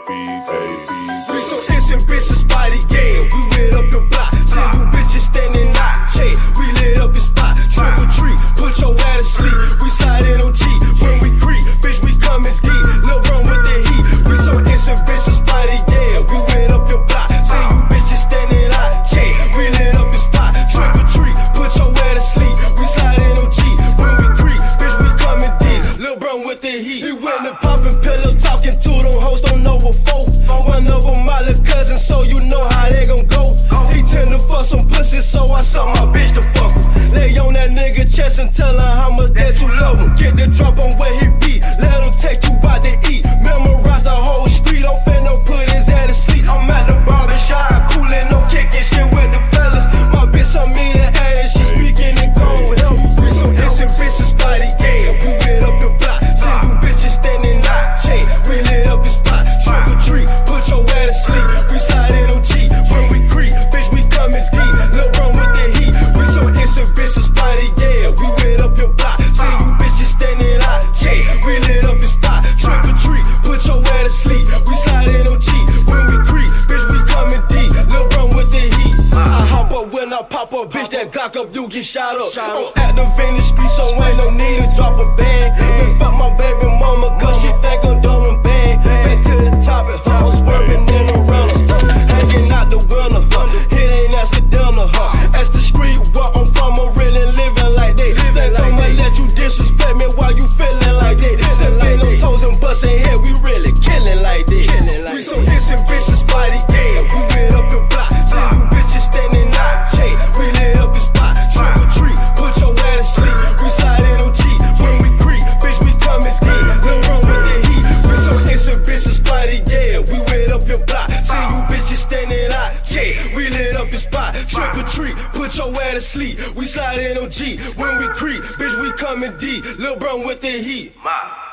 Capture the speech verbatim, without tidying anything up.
P J, We so innocent, bitches, spotty, yeah. We lit up your block. See you bitches standing out, yeah. We lit up your spot. Trick or treat, put your ass to sleep. We slide in on G when we creep, bitch. We coming deep. Lil' Bron with the heat. We so innocent, bitches, spotty, yeah. We lit up your block. See you bitches standing out, yeah. We lit up your spot. Trick or treat, put your ass to sleep. We slide in on G when we creep, bitch. We coming deep. Lil' Bron with the heat. He went to poppin' pillow, talking to them hoes, don't know what for. One of them my little cousin, so you know how they gon' go. He tend to fuck some pussy, so I saw my bitch to fuck him. Lay on that nigga chest and tell her how much that you love him. Get the drop on where he be, let him take you out to eat. Memorize the whole street, I'm finna put his head to sleep. I'm at the barbershop, coolin', no kickin' shit with the fellas. My bitch on me to ass, she speaking in code. Help me, so innocent bitches, spotty, yeah. We lit up your block, see you bitches standing out, yeah. We lit up your spot, trick or treat, put your ass to sleep. We slide in on G when we creep, bitch. We coming deep. Lil' Bron with the heat. We so innocent, bitches, spotty, yeah. We lit up your block. See you bitches standing out, yeah. We lit up your spot. Trick or treat, put your ass to sleep. We slide in on G when we creep, bitch. We coming deep. Lil' Bron with the heat. I hop up when I pop up, bitch. That Glock up, you get shot up. I'm activating the street, so ain't no need to drop a bag. Been fuck my baby mama, cause she think I'm doing bad. Back to the top, and I was swerving in the runner. Hanging out the winter, it ain't accidental. Ask the street where I'm from, I'm really living like that. Think I'ma let you disrespect me while you feeling like that. Stepping on toes and busting head, we really killing like that. We so innocent, bitches, spotty, yeah. We lit up your block, see you bitches standing out, yeah. We lit up your spot, trick or treat, put your ass to sleep. We slide in on G when we creep, bitch. We coming deep. Lil' Bron with the heat. We so innocent, bitches, spotty, yeah. We lit up your block, see you bitches standing out, yeah. We lit up your spot, trick or treat, put your ass to sleep. We slide in on G when we creep, bitch. We coming deep. Lil' Bron with the heat.